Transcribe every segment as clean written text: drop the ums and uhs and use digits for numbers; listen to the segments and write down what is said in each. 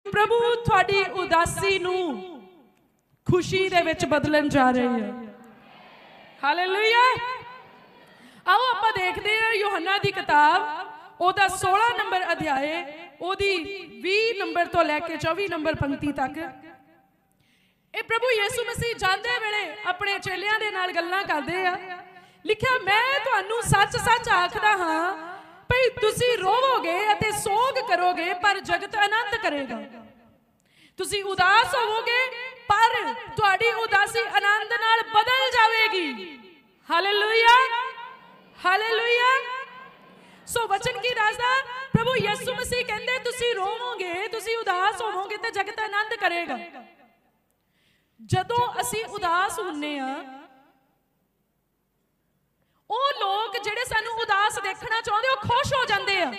प्रभु थोड़ी उदासी नू खुशी दे विच बदलन जा रहे हैं। हालेलुया। आओ आपां देखदे हां यूहन्ना दी किताब ओदा 16 नंबर अध्याय ओदी 20 नंबर तो लैके 24 नंबर पंक्ति तक। ये प्रभु यीशु मसीह जांदे वेले अपने चेलियां दे नाल गल्लां करदे आ। लिखिया मैं तुहानू सच सच आखदा हां भई तुसी रोवोगे अते सोग करोगे पर जगत आनंद करेगा। तुसी उदास होवोगे पर तुहाडी उदासी आनंद नाल बदल जाएगी। Hallelujah hallelujah. सो वचन की राजा प्रभु यीशु मसीह कहंदे तुसी रोवोगे तुसी उदास होवोगे ते जगत आनंद करेगा। जदों असी उदास हुन्ने आ ਉਹ ਲੋਕ ਜਿਹੜੇ ਸਾਨੂੰ ਉਦਾਸ ਦੇਖਣਾ ਚਾਹੁੰਦੇ ਉਹ ਖੁਸ਼ ਹੋ ਜਾਂਦੇ ਆ।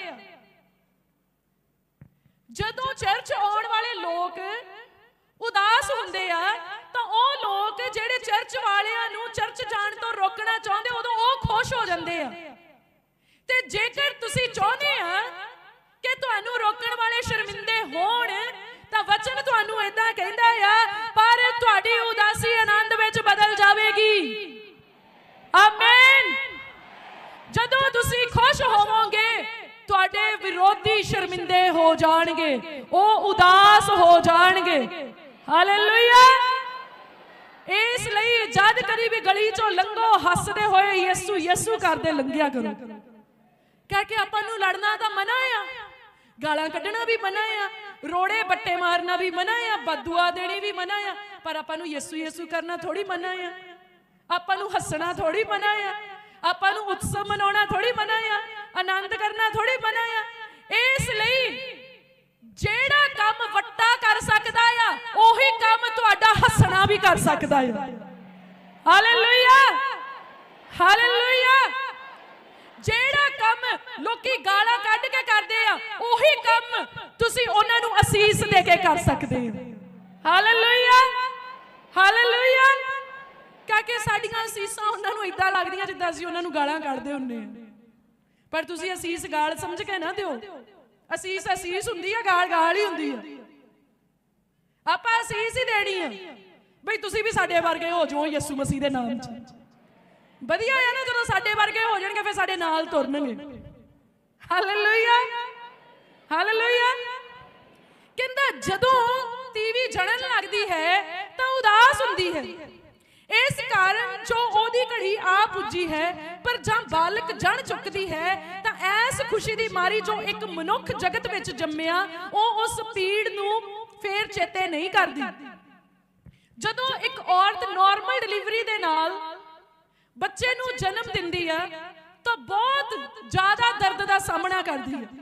ਜਦੋਂ ਚਰਚ ਆਉਣ ਵਾਲੇ ਲੋਕ ਉਦਾਸ ਹੁੰਦੇ ਆ ਤਾਂ ਉਹ ਲੋਕ ਜਿਹੜੇ ਚਰਚ ਵਾਲਿਆਂ ਨੂੰ ਚਰਚ ਜਾਣ ਤੋਂ ਰੋਕਣਾ ਚਾਹੁੰਦੇ ਉਦੋਂ ਉਹ ਖੁਸ਼ ਹੋ ਜਾਂਦੇ ਆ। ਤੇ ਜੇਕਰ ਤੁਸੀਂ ਚਾਹੁੰਦੇ ਆ ਕਿ ਤੁਹਾਨੂੰ ਰੋਕਣ ਵਾਲੇ ਸ਼ਰਮਿੰਦੇ ਹੋਣ ਤਾਂ ਵਚਨ ਤੁਹਾਨੂੰ ਏਦਾਂ ਕਹਿੰਦਾ ਆ ਪਰ ਤੁਹਾਡੀ ਉਦਾਸੀ ਆਨੰਦ ਵਿੱਚ ਬਦਲ ਜਾਵੇਗੀ। आमेन। जदों तुसी खुश होवोगे तुहाडे विरोधी शर्मिंदे हो जाणगे ओ उदास हो जाणगे। हालेलुया। इसलिए जद कदी भी गली चों लंघो हसदे होए यीशु यीशु करदे लंघिया करो क्योंकि आपां नूं लड़ना तां मना आ, गालां कड्ढना भी मना आ, रोड़े बट्टे मारना भी मना आ, बददुआ देनी भी मना आ, पर आपां नूं यीशु यीशु करना थोड़ी मना आ। आपां नूं हसना थोड़ी मना आ, आपां नूं उत्सव मनाउणा थोड़ी मना आ, आनंद करना थोड़ी मना आ। इसलिए जेड़ा काम वट्टा कर सकदा आ ओही काम तुहाडा हसना भी कर सकदा आ। Hallelujah hallelujah. जेड़ा काम लोकी गालां कढ के करदे आ ओही काम तुसी उन्हां नूं असीस दे के कर सकदे हो। Hallelujah hallelujah. क्योंकि साडियां असीसां उन्होंने इदां लगदियां जिद्दां असीं उन्हां नूं गालां कढदे हुंदे आ, पर तुसीं असीस गाल समझ के ना दिओ। असीस असीस हुंदी आ, गाल गाल ही हुंदी आ। आपां असीस ही देनी आ बई तुसीं भी साडे वर्गे हो जाओ यीशु मसीह दे नाम च। वधिया है ना जदों साडे वर्गे हो जाणगे फिर साडे नाल तुरनगे। Hallelujah hallelujah. कहंदा जदों तीवी जणन लगदी है तां उदास हुंदी है। इस कारण जो ओदी घड़ी आ पुजी है पर जां बालक जण चुकदी है तां ऐस खुशी दी मारी जो एक मनुख जगत विच जम्मिया ओ उस पीड़ नूं फेर चेते नहीं करदी। जदों एक औरत नॉर्मल डिलीवरी दे नाल बच्चे नूं जन्म दिंदी है तो बहुत ज्यादा दर्द दा सामना करदी है।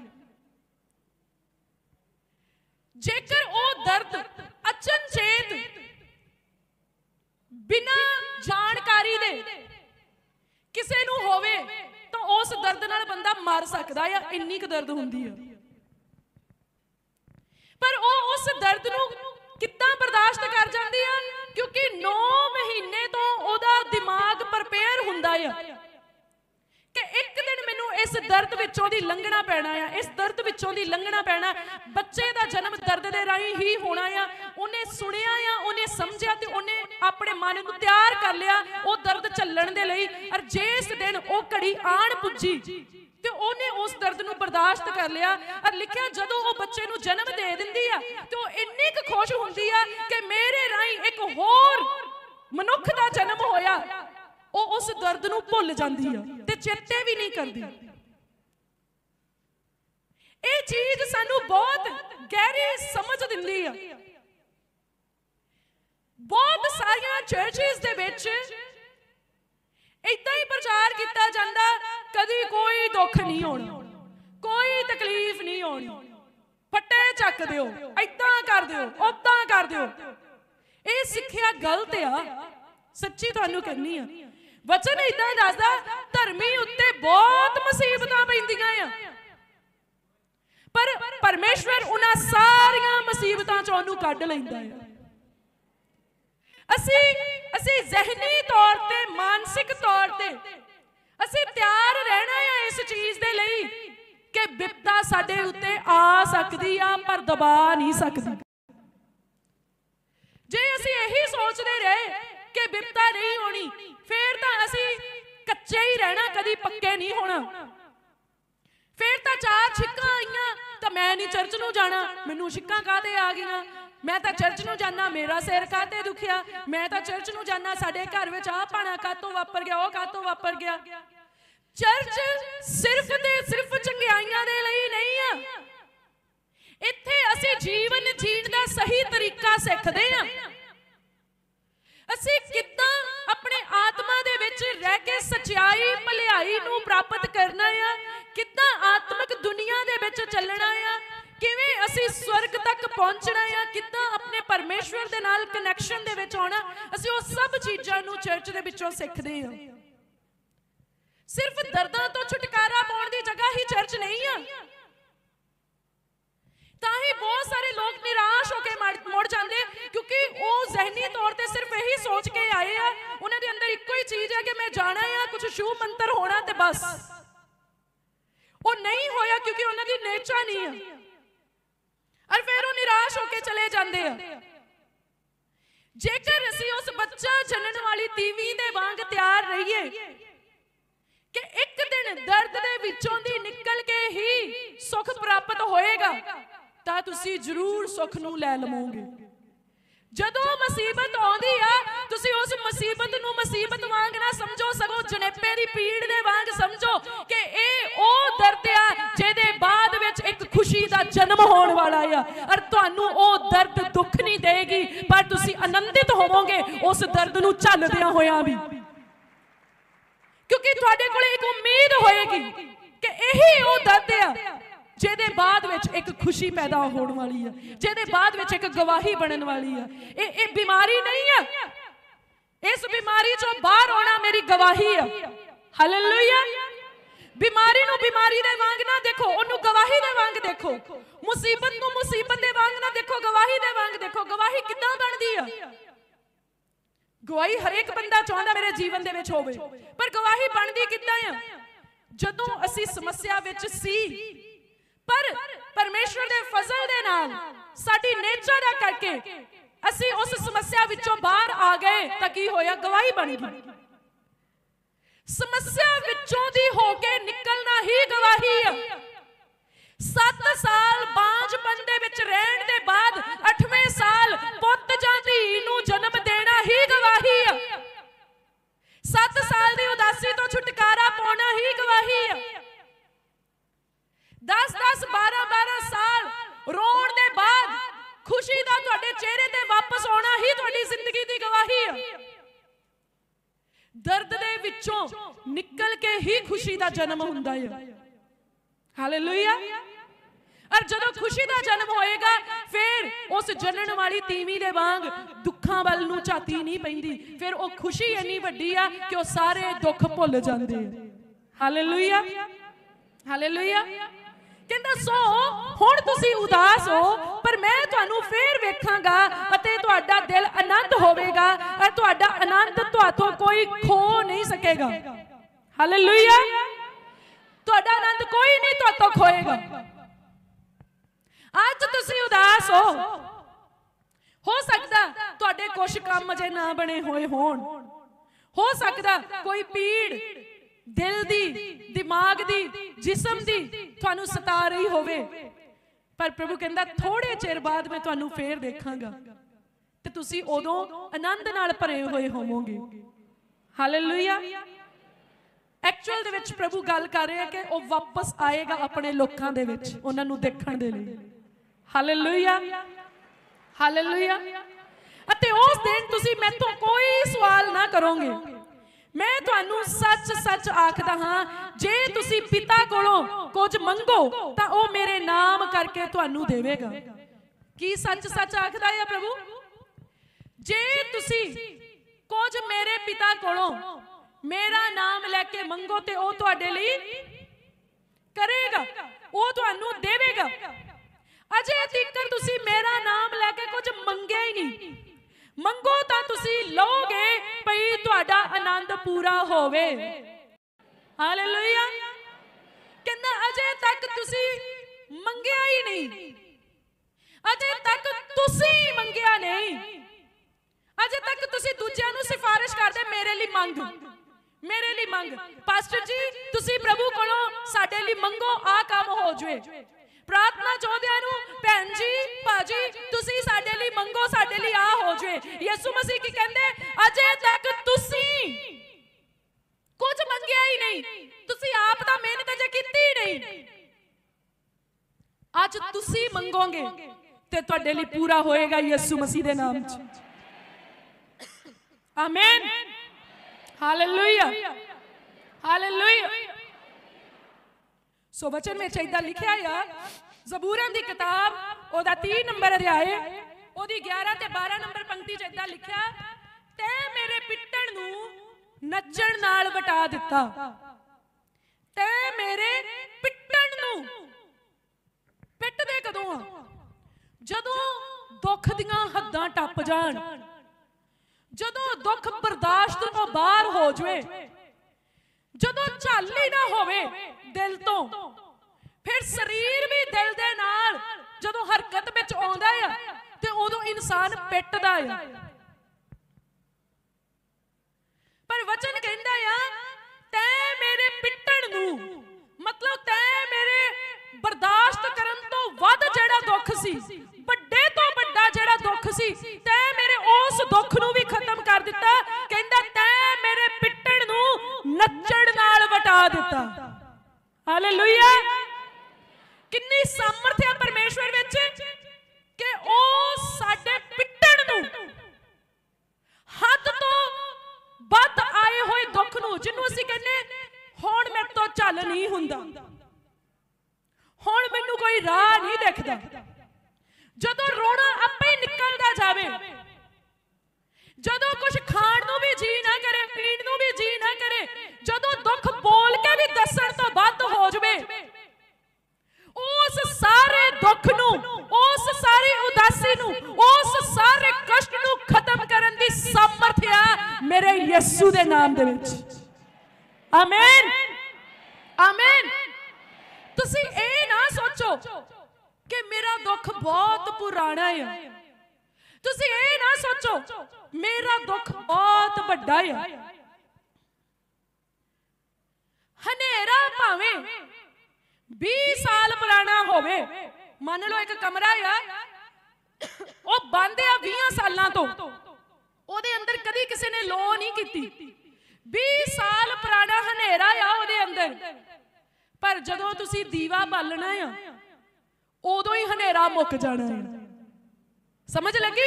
जेकर ओ दर्द अचनचेत बिना जानकारी दे किसे नूं होवे तो उस दर्द नाल बंदा मर सकदा या इन्नी क दर्द हुंदी है। पर ओ उस दर्द नूं कित्तां बर्दाश्त कर जांदी है क्योंकि 9 महीने तो ओदा दिमाग प्रिपेयर हुंदा है कि एक दिन मैनू इस दर्द विचों दी लंघना पैना है, इस दर्द विचों दी लंघना पैना। बच्चे दा जन्म दर्द दे राही ही होना है। उन्हें सुनिया या उन्हें समझिया ते उन्हें अपने मन नूं तैयार कर लिया वो दर्द झल्लण दे लई। और जिस दिन वो घड़ी आण पुजी ते उन्हें उस दर्द नूं बर्दाश्त कर लिया। और लिखिया जदों वो बच्चे नूं जन्म दे दिंदी है तो इन्नी क खुश हुंदी है कि मेरे राही एक होर मनुख दा जन्म होया। वो उस दर्द नूं भुल जांदी है ते चेते भी नहीं करदी। ये चीज सानू बहुत गहरी समझ दिंदी है। बहुत सारियां चर्चेस दे विच इदां ही प्रचार किया जाता कदी कोई दुख नहीं होना, कोई तकलीफ नहीं होनी, फट्टे चक दिओ, इदां कर दिओ, उदां कर दिओ। ये सिक्ख्या गलत आ, सच्ची तुहानू कहनी आ। वचन इदां दसदा धर्मी उत्ते बहुत मुसीबतां पैंदियां आ पर परमेश्वर उन्हां सारियां मुसीबतां चों उहनूं कढ लैंदा है। असी जहनी तौर ते मानसिक तौर ते असी तैयार रहना है इस चीज दे लई कि बिपता साडे उत्ते आ सकदी आ पर दबा नहीं सकदी। जे असीं यही सोचते रहे कि बिपता नहीं होनी, फिर तां असीं कच्चे ही रहना, कदी पक्के नहीं होना। फिर तां चार छिक्कां आईयां तां मैं नहीं चर्च नूं जाना, मैनूं छिक्कां काहते आ गईयां, मैं तां चर्च नूं जाना, मेरा सिर काहते दुखिया, मैं तां चर्च नूं जाना, साडे घर विच आ भाणा काहतों वापर गया, ओह काहतों वापर गया। चर्च सिर्फ ते सिर्फ चंगियाइयां दे लई नहीं आ। इत्थे असीं जीवन जीण दा सही तरीका सिੱਖਦੇ आ। ਅਸੀਂ ਕਿੱਦਾਂ ਆਪਣੇ ਆਤਮਾ ਦੇ ਵਿੱਚ ਰਹਿ ਕੇ ਸਚਾਈ ਭਲਾਈ ਨੂੰ ਪ੍ਰਾਪਤ ਕਰਨਾ ਆ, ਕਿੱਦਾਂ ਆਤਮਿਕ ਦੁਨੀਆ ਦੇ ਵਿੱਚ ਚੱਲਣਾ ਆ, ਕਿਵੇਂ ਅਸੀਂ ਸਵਰਗ ਤੱਕ ਪਹੁੰਚਣਾ ਆ, ਕਿੱਦਾਂ ਆਪਣੇ ਪਰਮੇਸ਼ਵਰ ਦੇ ਨਾਲ ਕਨੈਕਸ਼ਨ ਦੇ ਵਿੱਚ ਆਉਣਾ, ਅਸੀਂ ਉਹ ਸਭ ਚੀਜ਼ਾਂ ਨੂੰ ਚਰਚ ਦੇ ਵਿੱਚੋਂ ਸਿੱਖਦੇ ਹਾਂ। ਸਿਰਫ ਦਰਦਾਂ ਤੋਂ ਛੁਟਕਾਰਾ ਪਾਉਣ ਦੀ ਜਗ੍ਹਾ ਹੀ ਚਰਚ ਨਹੀਂ ਆ। ਤਾਂ ਹੀ ਬਹੁਤ ਸਾਰੇ ਲੋਕ ਨਿਰਾਸ਼ ਹੋ ਕੇ ਮੁੜ ਜਾਂਦੇ, ਕਿਉਂਕਿ ਉਹ ਜ਼ਹਿਨੀ ਤੌਰ ਤੇ ਸਿਰਫ ਇਹੀ ਸੋਚ ਕੇ ਆਏ ਆ, ਉਹਨਾਂ ਦੇ ਅੰਦਰ ਇੱਕੋ ਹੀ ਚੀਜ਼ ਹੈ ਕਿ ਮੈਂ ਜਾਣਾ ਆ, ਕੁਝ ਸ਼ੂ ਮੰਤਰ ਹੋਣਾ ਤੇ ਬਸ। ਉਹ ਨਹੀਂ ਹੋਇਆ ਕਿਉਂਕਿ ਉਹਨਾਂ ਦੀ ਨੇਚਰ ਨਹੀਂ ਹੈ, ਔਰ ਫਿਰ ਉਹ ਨਿਰਾਸ਼ ਹੋ ਕੇ ਚਲੇ ਜਾਂਦੇ ਆ। ਜੇਕਰ ਅਸੀਂ ਉਸ ਬੱਚਾ ਜਨਨ ਵਾਲੀ ਤੀਵੀਂ ਦੇ ਵਾਂਗ ਤਿਆਰ ਰਹੀਏ ਕਿ ਇੱਕ ਦਿਨ ਦਰਦ ਦੇ ਵਿੱਚੋਂ ਦੀ ਨਿਕਲ ਕੇ ਹੀ ਸੁੱਖ ਪ੍ਰਾਪਤ ਹੋਏਗਾ, ਤਾਂ ਤੁਸੀਂ ਜ਼ਰੂਰ ਸੁੱਖ ਨੂੰ ਲੈ ਲਵੋਗੇ। ਜਦੋਂ ਮੁਸੀਬਤ ਆਉਂਦੀ ਆ, ਤੁਸੀਂ ਉਸ ਮੁਸੀਬਤ ਨੂੰ ਮੁਸੀਬਤ ਵਾਂਗ ਨਾ ਸਮਝੋ, ਸਗੋਂ ਜਣੇਪੇ ਦੀ ਪੀੜ ਦੇ ਵਾਂਗ ਸਮਝੋ ਕਿ ਇਹ ਉਹ ਦਰਦ ਆ ਜਿਹਦੇ ਬਾਅਦ ਵਿੱਚ ਇੱਕ ਖੁਸ਼ੀ ਦਾ ਜਨਮ ਹੋਣ ਵਾਲਾ ਆ। ਔਰ ਤੁਹਾਨੂੰ ਉਹ ਦਰਦ ਦੁੱਖ ਨਹੀਂ ਦੇਗੀ, ਪਰ ਤੁਸੀਂ ਆਨੰਦਿਤ ਹੋਵੋਗੇ ਉਸ ਦਰਦ ਨੂੰ ਝੱਲਦਿਆਂ ਹੋਇਆਂ ਵੀ, ਕਿਉਂਕਿ ਤੁਹਾਡੇ ਕੋਲ ਇੱਕ ਉਮੀਦ ਹੋਏਗੀ ਕਿ ਇਹੀ ਉਹ ਦਰਦ ਆ ਜਿਹਦੇ ਬਾਅਦ ਵਿੱਚ ਇੱਕ ਖੁਸ਼ੀ ਪੈਦਾ ਹੋਣ ਵਾਲੀ ਆ, ਜਿਹਦੇ ਬਾਅਦ ਵਿੱਚ ਇੱਕ ਗਵਾਹੀ ਬਣਨ ਵਾਲੀ ਆ। ਇਹ ਬਿਮਾਰੀ ਨਹੀਂ ਆ, ਇਸ ਬਿਮਾਰੀ ਚੋਂ ਬਾਹਰ ਆਉਣਾ ਮੇਰੀ ਗਵਾਹੀ ਆ। ਹਾਲੇਲੂਇਆ। ਬਿਮਾਰੀ ਨੂੰ ਬਿਮਾਰੀ ਦੇ ਵਾਂਗ ਨਾ ਦੇਖੋ, ਉਹਨੂੰ ਗਵਾਹੀ ਦੇ ਵਾਂਗ ਦੇਖੋ। ਮੁਸੀਬਤ ਨੂੰ ਮੁਸੀਬਤ ਦੇ ਵਾਂਗ ਨਾ ਦੇਖੋ, ਗਵਾਹੀ ਦੇ ਵਾਂਗ ਦੇਖੋ। ਗਵਾਹੀ ਕਿੱਦਾਂ ਬਣਦੀ ਆ? ਗਵਾਹੀ ਹਰੇਕ ਬੰਦਾ ਚਾਹੁੰਦਾ ਮੇਰੇ ਜੀਵਨ ਦੇ ਵਿੱਚ ਹੋਵੇ, ਪਰ ਗਵਾਹੀ ਬਣਦੀ ਕਿੱਦਾਂ ਆ? ਜਦੋਂ ਅਸੀਂ ਸਮੱਸਿਆ ਵਿੱਚ ਸੀ, ਪਰ ਪਰਮੇਸ਼ਵਰ ਦੇ ਫਜ਼ਲ ਦੇ ਨਾਲ ਸਾਡੀ ਨੇਚਰ ਦਾ ਕਰਕੇ ਅਸੀਂ ਉਸ ਸਮੱਸਿਆ ਵਿੱਚੋਂ ਬਾਹਰ ਆ ਗਏ, ਤਾਂ ਕੀ ਹੋਇਆ? ਗਵਾਹੀ ਬਣ ਗਈ। ਸਮੱਸਿਆ ਵਿੱਚੋਂ ਦੀ ਹੋ ਕੇ ਨਿਕਲਣਾ ਹੀ ਗਵਾਹੀ ਆ। 7 ਸਾਲ ਬਾਂਝਪਨ ਦੇ ਵਿੱਚ ਰਹਿਣ ਦੇ ਬਾਅਦ 8ਵੇਂ ਸਾਲ ਪੁੱਤ ਜਾਂ ਧੀ ਨੂੰ ਜਨਮ ਦੇਣਾ ਹੀ ਗਵਾਹੀ ਆ। 7 ਸਾਲ ਦੀ ਉਦਾਸੀ ਤੋਂ ਛੁਟਕਾਰਾ ਪਾਉਣਾ ਹੀ ਗਵਾਹੀ ਆ। 10-10, 12-12 ਸਾਲ ਰੋਣ ਦੇ ਬਾਅਦ ਖੁਸ਼ੀ ਦਾ ਤੁਹਾਡੇ ਚਿਹਰੇ ਤੇ ਵਾਪਸ ਆਉਣਾ ਹੀ ਤੁਹਾਡੀ ਜ਼ਿੰਦਗੀ ਦੀ ਗਵਾਹੀ ਆ। ਦਰਦ ਦੇ ਵਿੱਚੋਂ ਨਿਕਲ ਕੇ ਹੀ ਖੁਸ਼ੀ ਦਾ ਜਨਮ ਹੁੰਦਾ ਹੈ। ਹਾਲੇਲੂਇਆ। ਔਰ ਜਦੋਂ ਖੁਸ਼ੀ ਦਾ ਜਨਮ ਹੋਏਗਾ, ਫਿਰ ਉਸ ਜਨਨ ਵਾਲੀ ਤੀਵੀਂ ਦੇ ਵਾਂਗ ਦੁੱਖਾਂ ਵੱਲ ਨੂੰ ਝਾਤੀ ਨਹੀਂ ਪੈਂਦੀ। ਫਿਰ ਉਹ ਖੁਸ਼ੀ ਇੰਨੀ ਵੱਡੀ ਆ ਕਿ ਉਹ ਸਾਰੇ ਦੁੱਖ ਭੁੱਲ ਜਾਂਦੇ ਆ। Hallelujah, hallelujah. ਕਹਿੰਦਾ ਸੋ ਹੁਣ ਤੁਸੀਂ ਉਦਾਸ ਹੋ, ਪਰ ਮੈਂ ਤੁਹਾਨੂੰ ਫੇਰ ਵੇਖਾਂਗਾ ਅਤੇ ਤੁਹਾਡਾ ਦਿਲ ਆਨੰਦ ਹੋਵੇਗਾ, ਔਰ ਤੁਹਾਡਾ ਆਨੰਦ ਤੁਹਾਥੋਂ ਕੋਈ ਖੋ ਨਹੀਂ ਸਕੇਗਾ। ਹਾਲੇਲੂਇਆ। ਤੁਹਾਡਾ ਆਨੰਦ ਕੋਈ ਨਹੀਂ ਤੁਹਾਥੋਂ ਖੋਏਗਾ। ਅੱਜ ਤੁਸੀਂ ਉਦਾਸ ਹੋ ਸਕਦਾ ਤੁਹਾਡੇ ਕੁਝ ਕੰਮ ਅਜੇ ਨਾ ਬਣੇ ਹੋਏ ਹੋਣ, ਹੋ ਸਕਦਾ ਕੋਈ ਪੀੜ ਦਿਲ ਦੀ, ਦਿਮਾਗ ਦੀ, ਜਿਸਮ ਦੀ ਤੁਹਾਨੂੰ ਸਤਾ ਰਹੀ ਹੋਵੇ, ਪਰ ਪ੍ਰਭੂ ਕਹਿੰਦਾ ਥੋੜੇ ਚਿਰ ਬਾਅਦ ਮੈਂ ਤੁਹਾਨੂੰ ਫੇਰ ਦੇਖਾਂਗਾ ਤੇ ਤੁਸੀਂ ਉਦੋਂ ਆਨੰਦ ਨਾਲ ਭਰੇ ਹੋਏ ਹੋਵੋਗੇ। ਹਾਲੇਲੂਇਆ। ਐਕਚੁਅਲ ਦੇ ਵਿੱਚ ਪ੍ਰਭੂ ਗੱਲ ਕਰ ਰਿਹਾ ਕਿ ਉਹ ਵਾਪਸ ਆਏਗਾ ਆਪਣੇ ਲੋਕਾਂ ਦੇ ਵਿੱਚ ਉਹਨਾਂ ਨੂੰ ਦੇਖਣ ਦੇ ਲਈ। Hallelujah, hallelujah. ਅਤੇ ਉਸ ਦਿਨ ਤੁਸੀਂ ਮੈਥੋਂ ਕੋਈ ਸਵਾਲ ਨਾ ਕਰੋਗੇ। ਮੈਂ ਤੁਹਾਨੂੰ ਸੱਚ ਸੱਚ ਆਖਦਾ ਹਾਂ, ਜੇ ਤੁਸੀਂ ਪਿਤਾ ਕੋਲੋਂ ਕੁਝ ਮੰਗੋ ਤਾਂ ਉਹ ਮੇਰੇ ਨਾਮ ਕਰਕੇ ਤੁਹਾਨੂੰ ਦੇਵੇਗਾ। ਕੀ ਸੱਚ ਸੱਚ ਆਖਦਾ ਹੈ ਪ੍ਰਭੂ? ਜੇ ਤੁਸੀਂ ਕੁਝ ਮੇਰੇ ਪਿਤਾ ਕੋਲੋਂ ਮੇਰਾ ਨਾਮ ਲੈ ਕੇ ਮੰਗੋ ਤੇ ਉਹ ਤੁਹਾਡੇ ਲਈ ਕਰੇਗਾ, ਉਹ ਤੁਹਾਨੂੰ ਦੇਵੇਗਾ। ਅਜੇ ਤੀਕਰ ਤੁਸੀਂ ਮੇਰਾ ਨਾਮ ਲੈ ਕੇ ਕੁਝ ਮੰਗਿਆ ਹੀ ਨਹੀਂ। ਮੰਗੋ ਤਾਂ ਤੁਸੀਂ ਲਓਗੇ ਭਈ ਤੁਹਾਡਾ ਆਨੰਦ ਪੂਰਾ ਹੋਵੇ। ਹਾਲੇਲੂਇਆ। ਕਹਿੰਦਾ अजे तक तुसी मंगिया ही नहीं, अजे तक तुसी मंगिया नहीं, अजे तक तुसी दूजियां नूं सिफारिश करदे मेरे लिए मंग, मेरे लिए मंग। पास्टर जी तुसी प्रभु कोलों साडे लिए मंगो, आ काम हो जाए। प्रार्थना चाहदियां नूं भैन जी भाजी तुसी साडे लिए मंगो, साडे लिए आ हो जाए। यीशु मसीह की कहंदे अजे तक तुसी कुछ मंगिया ही नहीं, तुसी आप दा मेहनत अजे कीती ही नहीं। आज तुसी मंगोगे ते तुहाडे लिए पूरा होएगा यीशु मसीह दे नाम च। आमीन, हालेलुया, हालेलुया। सो वचन में इदां लिखिया या ज़बूरां दी किताब ओदा 3 नंबर अध्याय ओदी 11 ते 12 नंबर पंक्ति च इदां लिखिया, ते मेरे पिट्टण नूं नचण नाल वटा दिता, ते मेरे पिट्टण नूं। पिट्टदे कदों आ? जदों दुख दियां हद्दां टप जाण, जदों दुख बर्दाश्त तो बाहर हो जाए, जदों झल ही ना होवे दिल तो, फिर शरीर भी दिल दे नाल जदों हरकत विच आउंदा है ते उदों इंसान पिटदा है। पर वचन कहंदा है तै मेरे पिटण नूं, मतलब तै मेरे बर्दाश्त करन तो वध जेड़ा दुख सी, बड़े तो बड़ा जेड़ा दुख सी, तै मेरे उस दुख नूं भी खत्म कर दिता। कहंदा तै मेरे पिटण नूं नचण नाल वटा दिता। हालेलुया। किन्नी सामर्थ है परमेश्वर विच कि ओ साडे पिटण नूं, हद तो वध आए होए दुख नूं, जिन्नू असीं कहने हुण मेरे तो चल नहीं हुंदा, हुण मैनू कोई राह नहीं दिखदा, जदों रोना आपे ही निकलदा जावे, जदों कुछ खाण नूं भी जी ना करे, पीण नूं भी जी ना करे, जदों दुख बोल के भी दसण तो वध हो जावे, उस सारे दुख नूं, उस सारी उदासी नूं, उस सारे कष्ट नूं खत्म करन दी सामर्थ है मेरे यीशु दे नाम दे विच। आमीन, आमीन। तुसी ए ना सोचो कि मेरा दुख बहुत पुराना है, तुसी ए ना सोचो मेरा दुख बहुत बड़ा है। हनेरा भावें 20 साल पुराना होवे, मान लो एक कमरा है वो बंद है 20 सालों तो, ओदे अंदर कदी किसी ने लो नहीं की, 20 साल पुराना हनेरा है ओदे अंदर, पर जदों तुसी दीवा बालना है उदों ही हनेरा मुक जाना है। समझ लगी?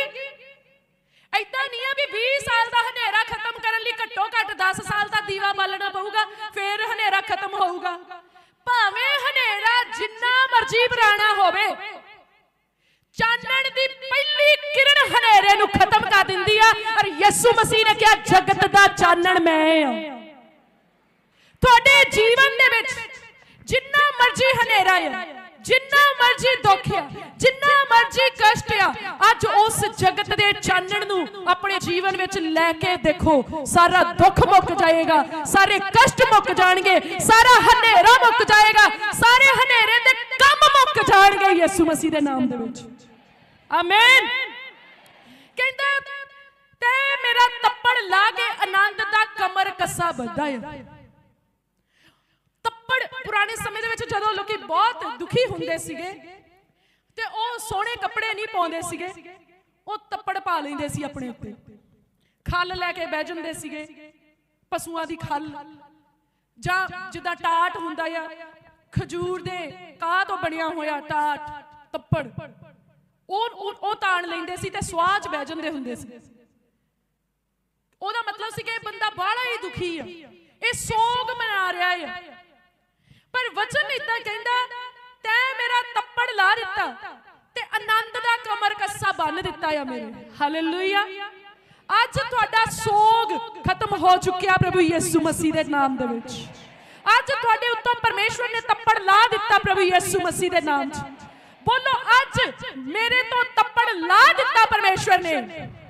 ऐदा नहीं है भी 20 साल का हनेरा खत्म करने लिए घट्टो घट 10 साल का दीवा बालना पऊगा फिर हनेरा खत्म होगा। भावें हनेरा जिन्ना मर्जी पुराना होवे, चानण दी पहली किरण हनेरे नूं खत्म कर दिंदी है। और यीशु मसीह ने कहा जगत दा चानण मैं हां। तुहाडे जीवन दे विच जिन्ना मर्जी हनेरा है, जिन्ना मर्जी दुख है, जिन्ना मर्जी कष्ट है, अज उस जगत दे चानण नूं अपने जीवन विच लैके देखो, सारा दुख मुक जाएगा, सारे कष्ट मुक जाणगे, सारा हनेरा मुक जाएगा, सारे हनेरे दे काम मुक जाणगे यीशु मसीह दे नाम दे विच। आमीन। कहंदा ते मेरा तप्पड़ ला के आनंद दा कमर कस्सा बद्धा है। तप्पड़ पुराने समय दे विच जदों लोकी बहुत दुखी हुंदे सीगे ते ओ सोहणे कपड़े नहीं पाउंदे सीगे, ओ तप्पड़ पा लैंदे सी अपने उत्ते, खल लैके बह जांदे सीगे, पशुआं दी खल जां जिद्दां टाट हुंदा आ खजूर दे काह तो बनिया होया टाट तप्पड़, ओ ताण लैंदे सी ते सुआह च बह जांदे हुंदे सी। ओदा मतलब सी कि बंदा बाहला ही दुखी है, ये सोग मना रहा है। पर वचन इदां कहंदा तै मेरा तप्पड़ ला दिता ते आनंद दा कमर कस्सा बन दिता है मेरे। हालेलुया। अज तुहाडा सोग खत्म हो चुकिया प्रभु यीशु मसीह दे नाम दे विच। अज तुहाडे उत्तों परमेश्वर ने तप्पड़ ला दिता प्रभु यीशु मसीह दे नाम च। बोलो अज मेरे तो तप्पड़ ला दिता परमेश्वर ने।